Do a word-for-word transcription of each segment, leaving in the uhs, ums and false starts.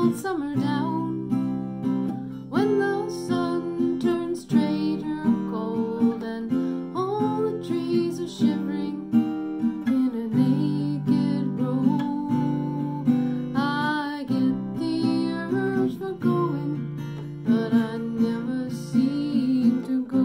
old summer down, when the sun turns straighter cold and all the trees are shivering in a naked row. I get the urge for going, but I never seem to go.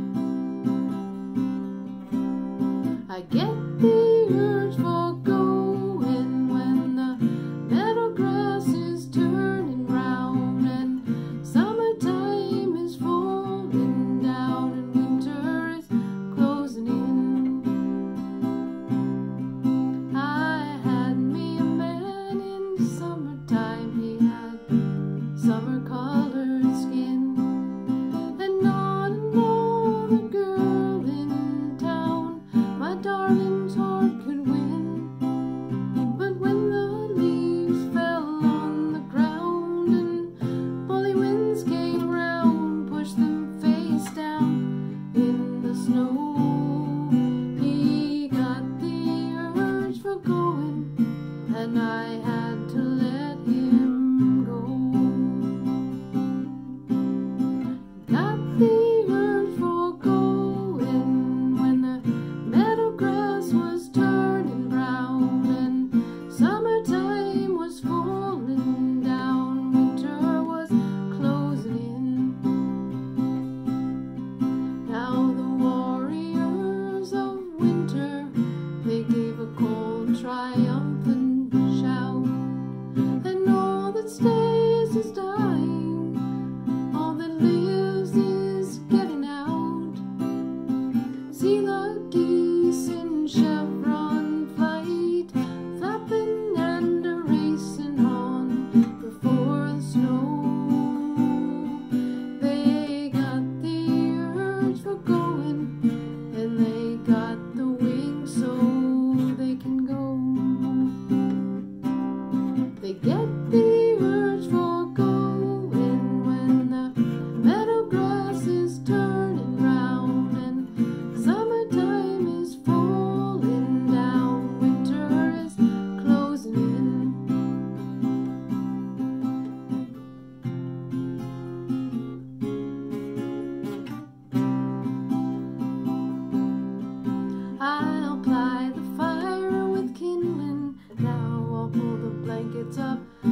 I get the urge for going when the meadow grass is turning round and summertime is falling down and winter is closing in. I had me a man in the summertime. He had summer colored skin, and not another girl in town my darling's heart could win. But when the leaves fell on the ground and bully winds came round, pushed them face down in the snow, he got the urge for going, and I had to let him go. Got the urge for going when the meadow grass was turning brown and summertime was falling down, winter was closing in. Now the warriors of winter, they gave a cold triumphant shout, and all that stays is dying, all that lives is getting out. See the geese in chevron flight, flapping and a racing on before the snow. They got the urge for going, and they got the wings so they can go. They get the urge for going when the meadow grass is turning round and summertime is falling down, winter is closing in. I'll ply the fire with kindling now, I'll pull the blankets up